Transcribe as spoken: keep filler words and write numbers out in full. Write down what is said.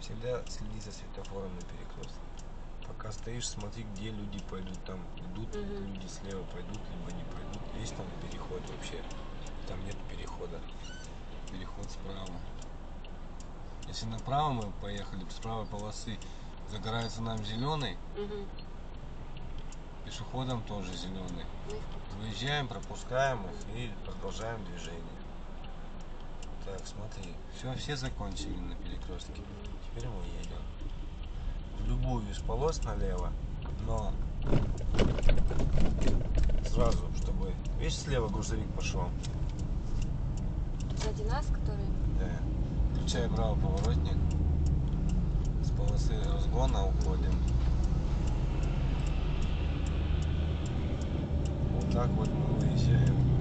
Всегда следи за светофором на перекрестке. Пока стоишь, смотри, где люди пойдут. Там идут Угу. люди слева, пойдут, либо не пойдут. Есть там переход вообще? Там нет перехода. Переход справа. Если направо мы поехали, с правой полосы загорается нам зеленый, Угу. пешеходам тоже зеленый. Выезжаем, пропускаем их и продолжаем движение. Так, смотри, все, все закончили на перекрестке. Теперь мы едем в любую из полос налево, но сразу, чтобы, видишь, слева грузовик пошел. Сзади нас, который... Да. Включай правый поворотник. С полосы разгона уходим. Вот так вот мы выезжаем.